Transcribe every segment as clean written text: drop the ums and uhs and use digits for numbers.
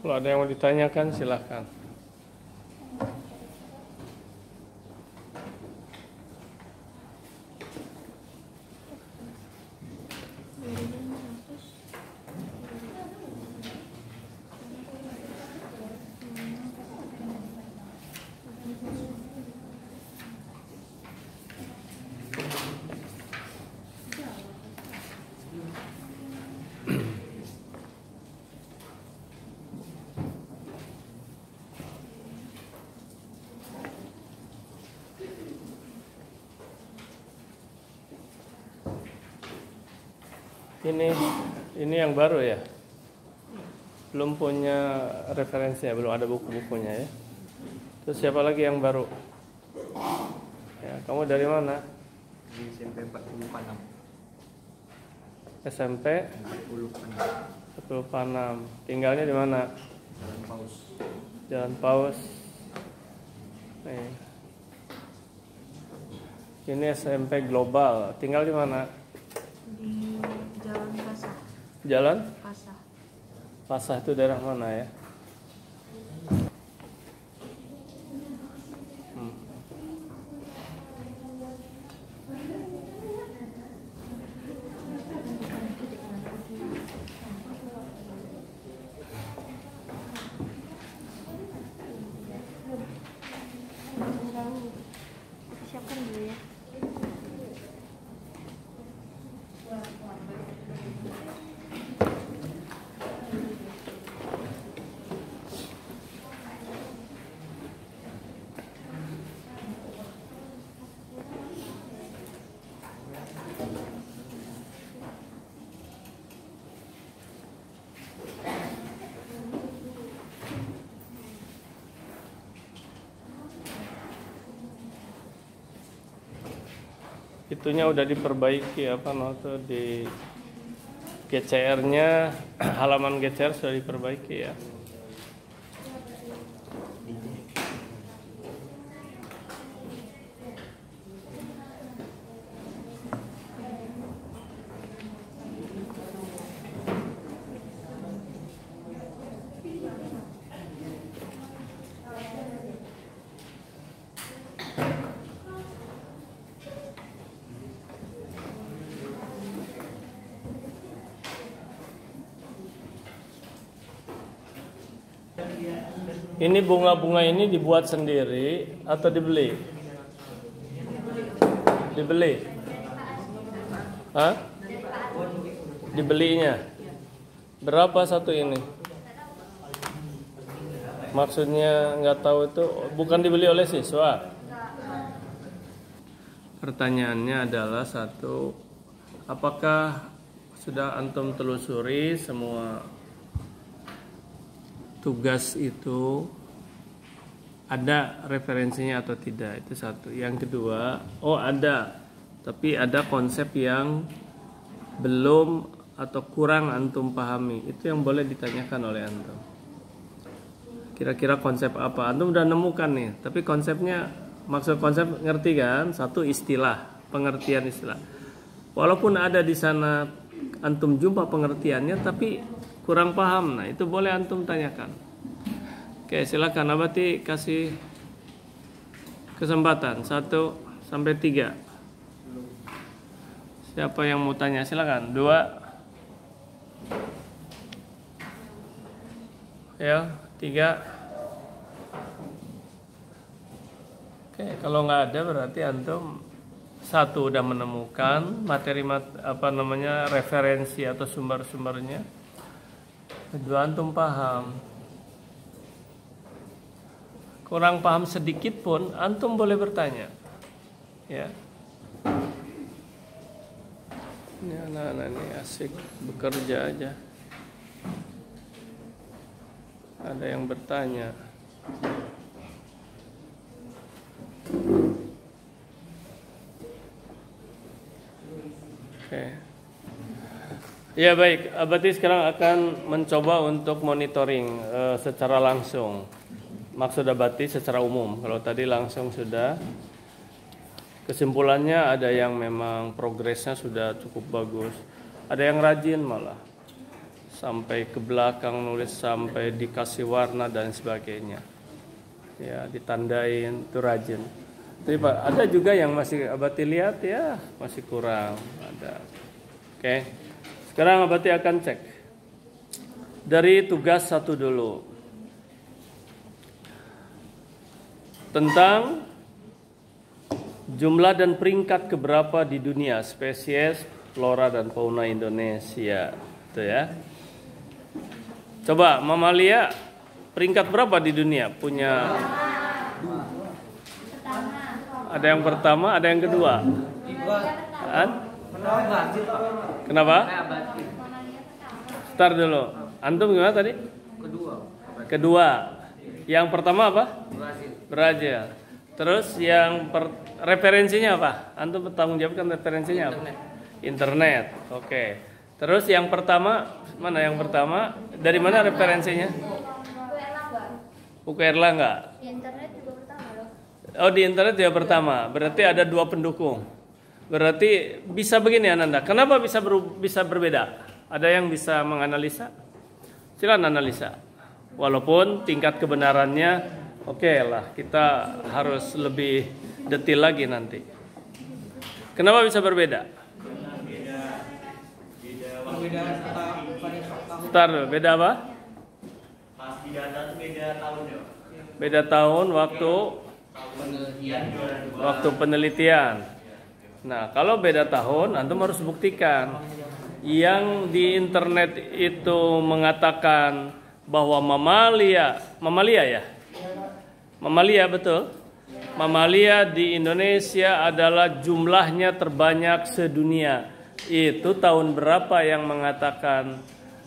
Kalau ada yang mau ditanyakan silahkan. Ini yang baru ya? Belum punya referensinya, belum ada buku-bukunya ya. Terus siapa lagi yang baru? Ya, kamu dari mana? Di SMP 40 Panam. SMP 40 Panam. 40 Panam. Tinggalnya di mana? Jalan Paus. Jalan Paus. Nih. Ini SMP Global. Tinggal di mana? Di Jalan Pasah. Jalan? Pasah. Pasah itu daerah mana ya? Siapkan dulu ya. Itunya udah diperbaiki apa tuh di GCR-nya, halaman GCR sudah diperbaiki ya. Ini bunga-bunga ini dibuat sendiri atau dibeli? Dibeli? Hah? Dibelinya? Berapa satu ini? Maksudnya nggak tahu itu, bukan dibeli oleh siswa. Pertanyaannya adalah satu, apakah sudah antum telusuri semua tugas itu ada referensinya atau tidak? Itu satu. Yang kedua, oh ada, tapi ada konsep yang belum atau kurang antum pahami. Itu yang boleh ditanyakan oleh antum. Kira-kira konsep apa? Antum udah nemukan nih, tapi konsepnya, maksud konsep ngerti kan? Satu, istilah, pengertian istilah. Walaupun ada di sana antum jumpa pengertiannya, tapi kurang paham, nah itu boleh antum tanyakan. Oke, silakan Abati kasih kesempatan 1 sampai 3. Siapa yang mau tanya? Silakan. 2. Ya, 3. Oke, kalau nggak ada berarti antum 1 udah menemukan materi referensi atau sumber-sumbernya. 2, antum paham. Kurang paham sedikit pun antum boleh bertanya. Ya. Ini anak-anak ini asik bekerja aja. Ada yang bertanya. Oke. Ya baik, Abati sekarang akan mencoba untuk monitoring secara langsung. Maksud Abati secara umum. Kalau tadi langsung sudah. Kesimpulannya ada yang memang progresnya sudah cukup bagus. Ada yang rajin malah. sampai ke belakang nulis sampai dikasih warna dan sebagainya. Ya, ditandain itu rajin. Tapi Pak, ada juga yang masih Abati lihat ya masih kurang ada. Oke. Sekarang Abati akan cek dari tugas 1 dulu tentang jumlah dan peringkat keberapa di dunia spesies flora dan fauna Indonesia. Itu ya. Coba mamalia peringkat berapa di dunia? Punya ada yang pertama, ada yang kedua. Kenapa? Start dulu. Antum gimana tadi? Kedua. Yang pertama apa? Brazil. Terus yang referensinya apa? Antum bertanggung jawabkan referensinya apa? Internet. Oke. Terus yang pertama, mana yang pertama? Dari mana referensinya? Buku Erlangga. Di internet juga pertama loh. Oh, di internet juga pertama. Berarti ada 2 pendukung. Berarti bisa begini Ananda. Kenapa bisa berbeda? Ada yang bisa menganalisa? Silakan analisa. Walaupun tingkat kebenarannya oke lah, kita harus lebih detail lagi nanti. Kenapa bisa berbeda? Start dulu. Beda apa? Beda tahun waktu penelitian. Nah, kalau beda tahun, antum harus buktikan. Yang di internet itu mengatakan bahwa mamalia ya? Mamalia betul. Mamalia di Indonesia adalah jumlahnya terbanyak sedunia. Itu tahun berapa yang mengatakan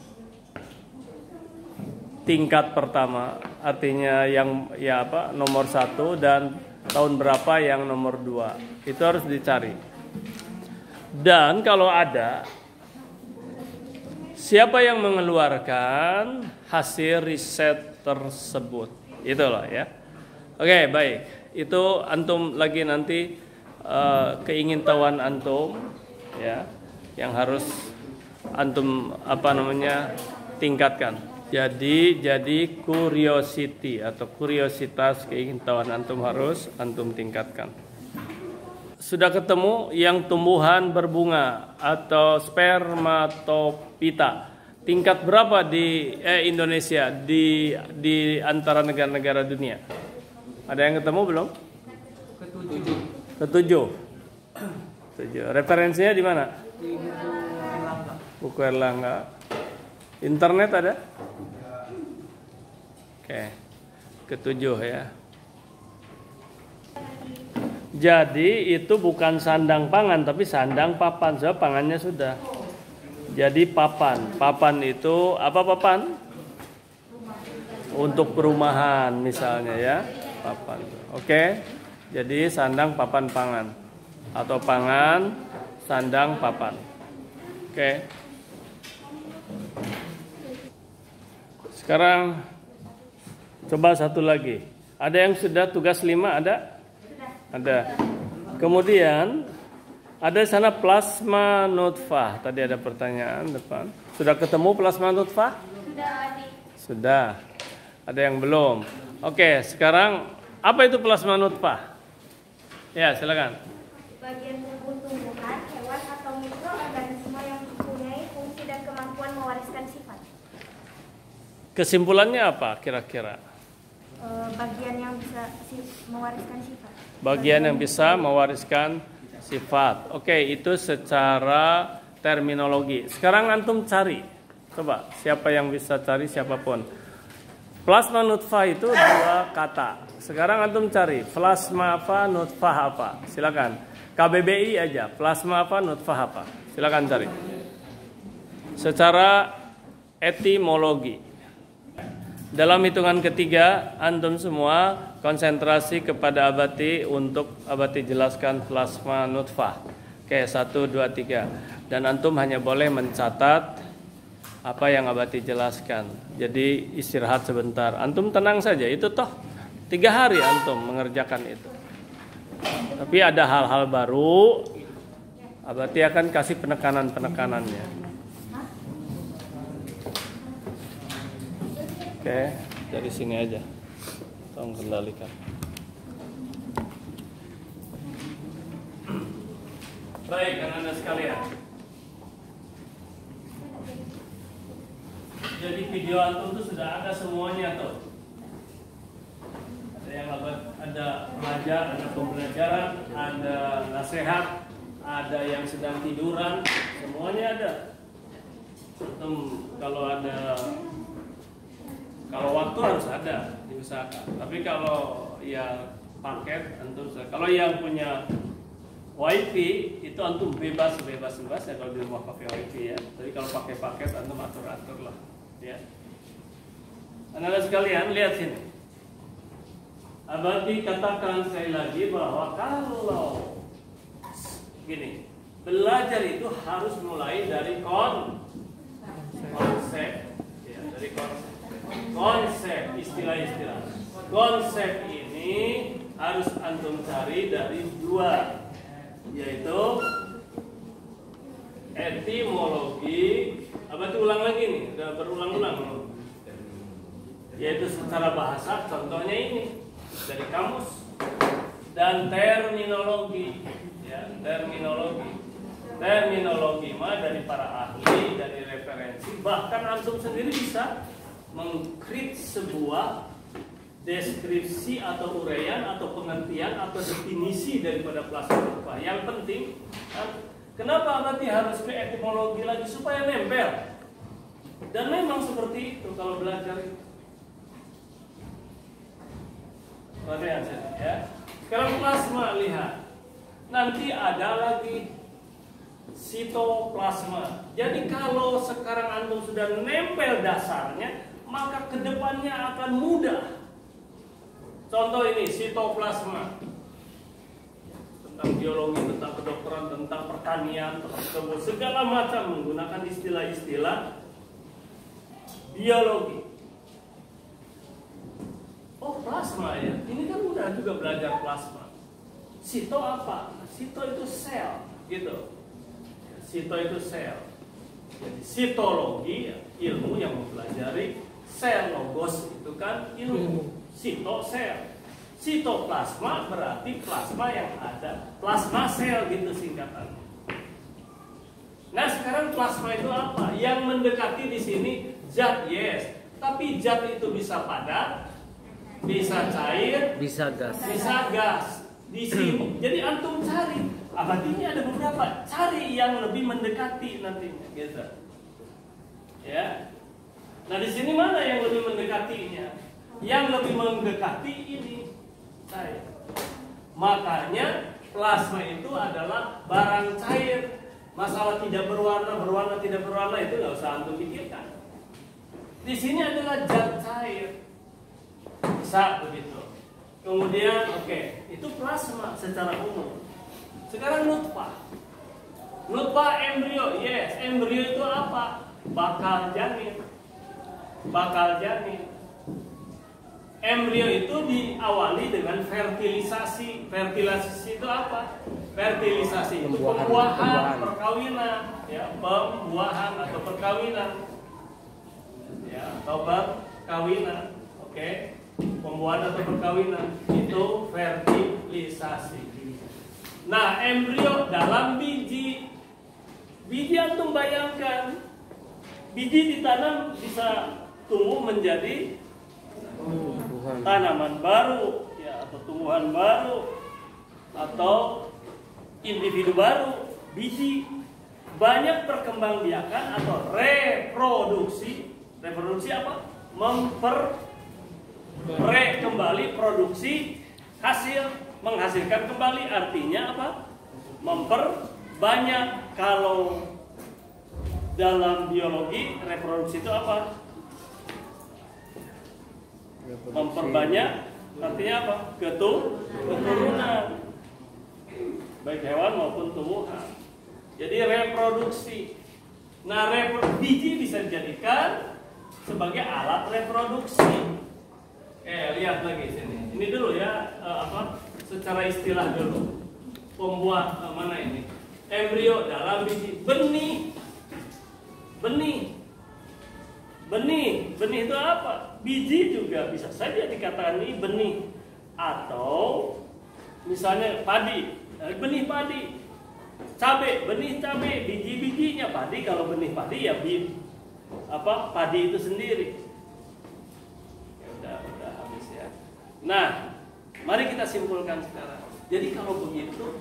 tingkat pertama? Artinya yang nomor 1 dan tahun berapa yang nomor 2? Itu harus dicari. Dan kalau ada, siapa yang mengeluarkan hasil riset tersebut? Itulah ya. Oke, baik. Itu antum lagi nanti keingintahuan antum ya, yang harus antum tingkatkan. Jadi curiosity atau kuriositas keingintahuan antum harus antum tingkatkan. Sudah ketemu yang tumbuhan berbunga atau spermatopita. Tingkat berapa di Indonesia di antara negara-negara dunia? Ada yang ketemu belum? Ketujuh. Referensinya di mana? Buku Erlangga. Internet ada? Oke. Ketujuh ya. Jadi itu bukan sandang pangan tapi sandang papan. Sebab pangannya sudah. Jadi papan. Papan itu apa papan? Untuk perumahan misalnya ya. Papan. Oke. Jadi sandang papan pangan. Atau pangan sandang papan. Oke. Sekarang coba satu lagi. Ada yang sudah tugas 5 ada? Ada. Kemudian ada sana plasma nutfah. Tadi ada pertanyaan depan. Sudah ketemu plasma nutfah? Sudah. Ada yang belum. Oke, sekarang apa itu plasma nutfah? Ya, silakan. Bagian tubuh tumbuhan, hewan atau mikroorganisme yang mempunyai fungsi dan kemampuan mewariskan sifat. Kesimpulannya apa kira-kira? Bagian yang bisa mewariskan sifat. Bagian yang bisa mewariskan sifat. Oke, itu secara terminologi. Sekarang antum cari. Coba, siapa yang bisa cari siapapun. Plasma nutfah itu 2 kata. Sekarang antum cari plasma apa, nutfah apa. Silakan. KBBI aja. Plasma apa, nutfah apa. Silakan cari. Secara etimologi. Dalam hitungan ketiga, antum semua konsentrasi kepada Abati untuk Abati jelaskan plasma nutfah. Oke, 1, 2, 3. Dan antum hanya boleh mencatat apa yang Abati jelaskan. Jadi istirahat sebentar. Antum tenang saja, itu toh 3 hari antum mengerjakan itu. Tapi ada hal-hal baru, Abati akan kasih penekanan-penekanannya. Oke, dari sini aja. Tolong kendalikan. Baik, anak-anak sekalian. Jadi video antum itu sudah ada semuanya tuh. Ada yang ada belajar, ada pembelajaran, ada nasihat, ada yang sedang tiduran, semuanya ada. Kalau waktu harus ada diusahakan. Tapi kalau yang paket antum, kalau yang punya wifi itu antum bebas ya kalau di rumah pakai wifi ya. Tapi kalau pakai paket antum atur lah ya. Anak-anak sekalian lihat sini. Abadi katakan sekali lagi bahwa kalau gini, belajar itu harus mulai dari konsep ya, dari konsep istilah-istilah. Konsep ini harus antum cari dari dua, yaitu etimologi. Apa itu ulang lagi nih? Udah berulang-ulang. Yaitu secara bahasa, contohnya ini dari kamus, dan terminologi. Ya, terminologi mah dari para ahli, dari referensi, bahkan antum sendiri bisa mengkrit sebuah deskripsi atau uraian atau pengertian atau definisi daripada plasma rupa. Yang penting, kenapa berarti harus ke etimologi lagi supaya nempel? Dan memang seperti itu kalau belajar itu. Ya. Sekarang plasma, lihat. Nanti ada lagi sitoplasma. Jadi kalau sekarang antum sudah nempel dasarnya, maka kedepannya akan mudah. Contoh ini sitoplasma, tentang biologi, tentang kedokteran, tentang pertanian, tentang segala macam menggunakan istilah-istilah biologi. Oh, plasma ya, ini kan udah juga belajar plasma. Sito apa? Sito itu sel, gitu. Sito itu sel. Jadi sitologi ya, ilmu yang mempelajari sel. Logos itu kan ilmu. Sito sel. Sitoplasma berarti plasma yang ada. Plasma sel gitu singkatannya. Nah sekarang plasma itu apa? Yang mendekati di sini zat, yes. Tapi zat itu bisa padat, bisa cair, bisa gas. Di sini. Jadi antum cari. Abadi ini ada beberapa. Cari yang lebih mendekati nantinya, gitu. Ya. Nah di sini mana yang lebih mendekatinya? Yang lebih mendekati ini cair. Makanya plasma itu adalah barang cair. Masalah tidak berwarna tidak berwarna itu nggak usah antum pikirkan. Di sini adalah zat cair. Bisa begitu. Kemudian itu plasma secara umum. Sekarang nutfah. Nutfah embrio, yes. Embrio itu apa? Bakal janin. Embrio itu diawali dengan fertilisasi. Fertilisasi itu apa? Fertilisasi itu pembuahan, perkawinan, ya, pembuahan atau perkawinan. Ya, atau perkawinan. Oke. Pembuahan atau perkawinan itu fertilisasi. Nah, embrio dalam biji. Biji antum bayangkan, biji ditanam bisa tumbuh menjadi tanaman baru, ya, atau tumbuhan baru, atau individu baru. Biji banyak perkembangbiakan atau reproduksi. Reproduksi apa? Kembali produksi hasil, menghasilkan kembali, artinya apa? Memperbanyak. Kalau dalam biologi reproduksi itu apa? Memperbanyak, artinya apa? Keturunan, baik hewan maupun tumbuhan. Jadi reproduksi. Nah, biji bisa dijadikan sebagai alat reproduksi. Lihat lagi sini. Ini dulu ya, secara istilah dulu. Pembuat mana ini? Embrio dalam biji. Benih. Benih itu apa? Biji juga bisa saja dikatakan ini benih. Atau misalnya padi, benih padi. Cabai, benih cabai, biji-bijinya padi. Kalau benih padi ya padi itu sendiri. Ya udah habis ya. Nah, mari kita simpulkan sekarang. Jadi kalau begitu,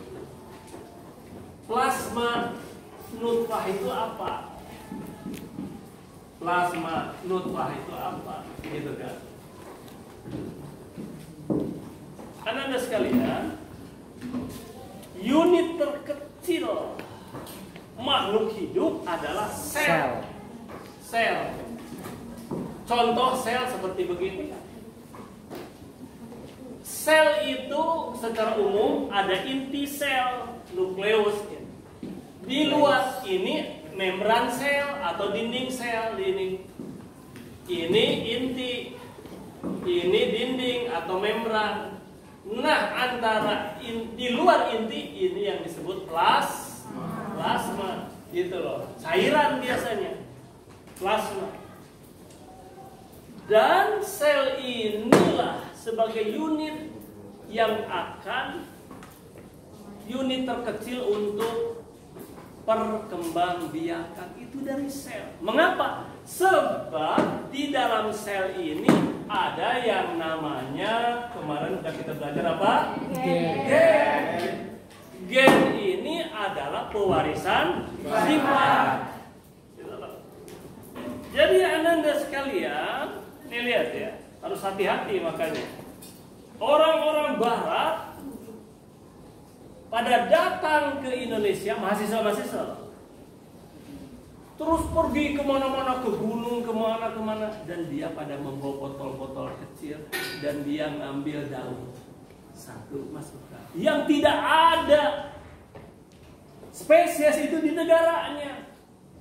plasma nutfah itu apa? Plasma nutfah itu apa? Gitu kan? Anak-anak sekalian, unit terkecil makhluk hidup adalah sel. Sel. Contoh sel seperti begini. Sel itu secara umum ada inti sel, nukleus. Di luar ini membran sel atau dinding sel ini inti, ini dinding atau membran. Nah, antara di luar inti ini yang disebut plasma, gitu loh. Cairan biasanya, plasma. Dan sel inilah sebagai unit yang akan unit terkecil untuk perkembangbiakan itu dari sel. Mengapa? Sebab di dalam sel ini ada yang namanya, kemarin sudah kita belajar apa? Gen. Gen ini adalah pewarisan sifat. Jadi Anda sekalian, nih lihat ya, harus hati-hati makanya. Orang-orang Barat pada datang ke Indonesia, mahasiswa-mahasiswa, terus pergi kemana-mana, ke gunung, kemana-kemana, dan dia pada membawa botol-botol kecil, dan dia ngambil daun satu masukkan, yang tidak ada spesies itu di negaranya.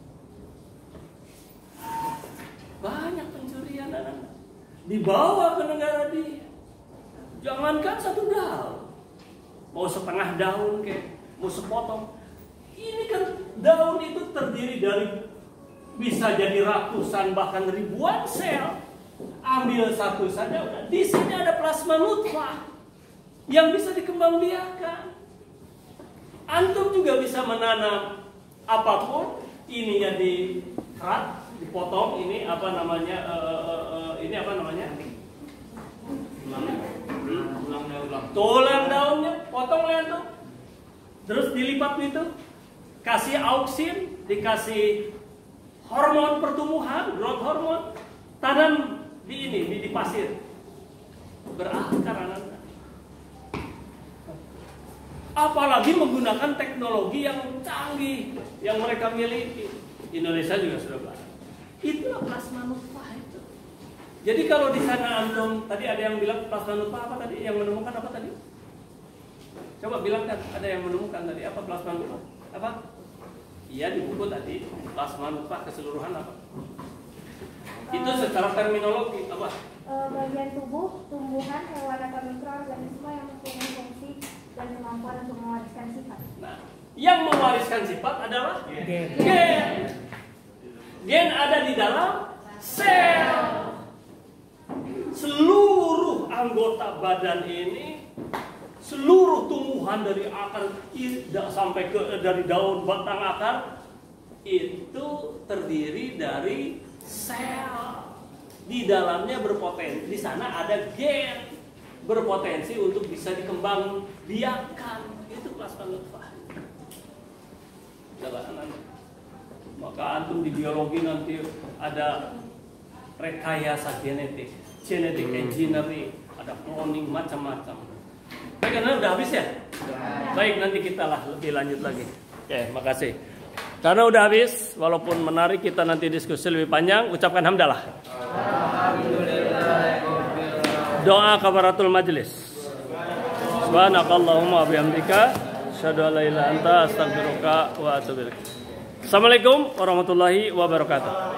Banyak pencurian anak-anak dibawa ke negara dia. Jangankan satu daun, mau setengah daun mau sepotong. Ini kan daun itu terdiri dari bisa jadi ratusan bahkan ribuan sel. Ambil satu saja udah. Di sini ada plasma nutfah yang bisa dikembangbiakan. Antum juga bisa menanam apapun, ininya dikerat, dipotong. Ini apa namanya? Ini apa namanya? Tulang daunnya, potong lihat tuh. Terus dilipat itu, kasih auksin, dikasih hormon pertumbuhan, growth hormon, tanam di pasir, berakar anak-anak. Apalagi menggunakan teknologi yang canggih yang mereka miliki. Indonesia juga sudah banyak. Itulah plasma nutfah itu. Jadi kalau di sana antum tadi ada yang bilang plasma nutfah apa tadi? Yang menemukan apa tadi? Coba bilang kan, ada yang menemukan tadi apa plasma nutfah? Apa? Iya di buku tadi plasma nutfah keseluruhan apa? Itu secara terminologi apa? Bagian tubuh, tumbuhan, hewan atau mikroorganisme yang mempunyai fungsi dan kemampuan untuk mewariskan sifat. Nah, yang mewariskan sifat adalah gen. Gen ada di dalam sel. Seluruh anggota badan ini, seluruh tumbuhan dari akar sampai dari daun, batang, akar itu terdiri dari sel. Di dalamnya berpotensi, di sana ada gen berpotensi untuk bisa dikembangbiakan. Itu plasma nutfah. Maka antum di biologi nanti ada rekayasa genetik engineering, ada cloning macam-macam. Baik, karena udah habis ya? Baik, nanti kita lebih lanjut lagi. Oke, makasih. Karena udah habis, walaupun menarik kita nanti diskusi lebih panjang, ucapkan hamdalah. Doa kafaratul majlis. Subhanakallahumma wabihamdika, asyhadu an la ilaha illa anta, astaghfiruka wa atubu ilaik. Assalamualaikum warahmatullahi wabarakatuh.